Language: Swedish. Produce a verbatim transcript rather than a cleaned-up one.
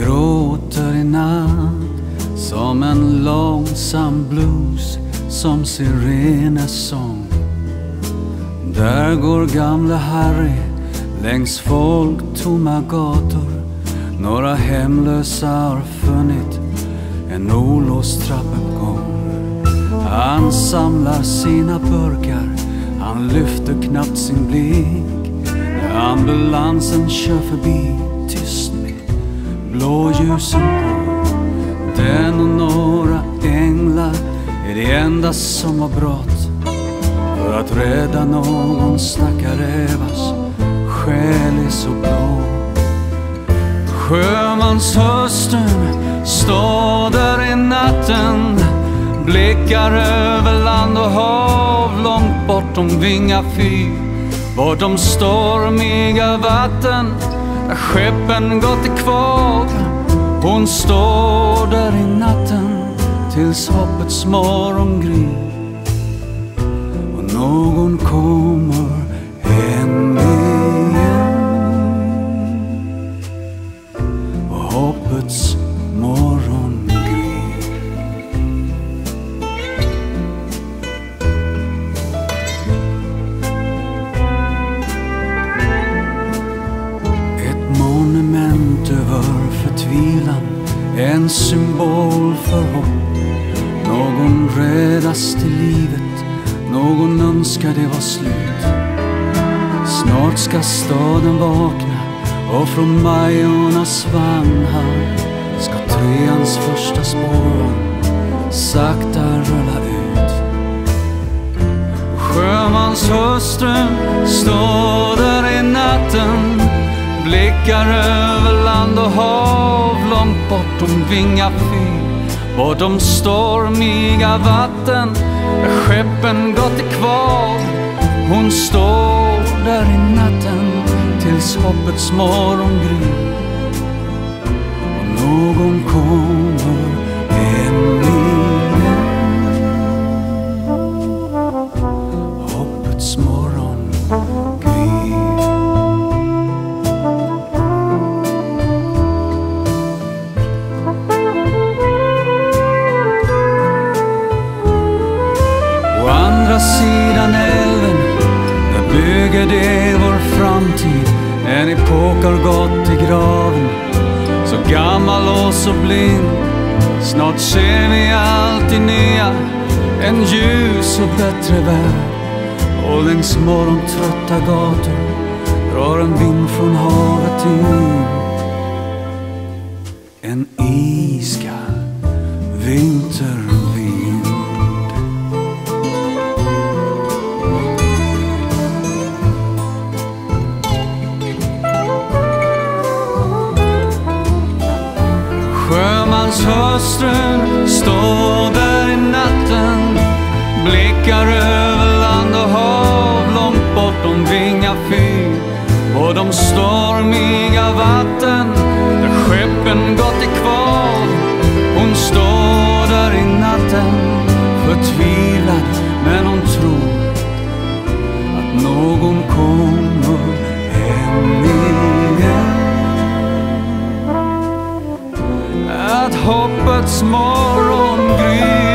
gråter i natt som en långsam blues, som sireners sång. Där går gamla Harry längs folktomma gator. Några hemlösa har funnit en olåst trappuppgång. Han samlar sina burkar, han lyfter knappt sin blick när ambulansen kör förbi, tyst med blåljusen på. Den och några änglar är det enda som har brått för att rädda någon stackare vars själ är så blå. Sjömanshustrun står där i natten, blickar över land och hav, långt bortom Vinga fyr, bortom stormiga vatten där skeppen gått i kvav. Hon står där i natten tills hoppets morgongry, och någon kommer hem igen. Och hoppets morgongry. Ett monument över förtvivlan, en symbol för hopp. Någon räddas till livet, någon önskar det var slut. Snart ska staden vakna och från Majornas vagnhall ska treans första spår sakta rulla ut. Sjömanshustrun står där i natten, blickar över land och hav, långt bortom Vinga fyr, bortom stormiga vatten där skeppen gått i kvav. Hon står där i natten tills hoppets morgongry, och någon kommer hem igen. Hoppets morgongry. Å andra sidan älven, där bygger det vår framtid. En epok har gått i graven, så gammal och så blind. Snart ser vi allt i nya, en ljus och bättre värld. Och längs morgontrötta gator drar en vind från havet in. En iskall vintervind. Sjömanshustrun står där i natten, blickar över land och hav, långt bortom Vinga fyr, på de stormiga vatten där skeppen gått i kvav. Hon står där i natten, förtvivlad, men hon tror att någon kommer hem igen. Att hoppets morgongry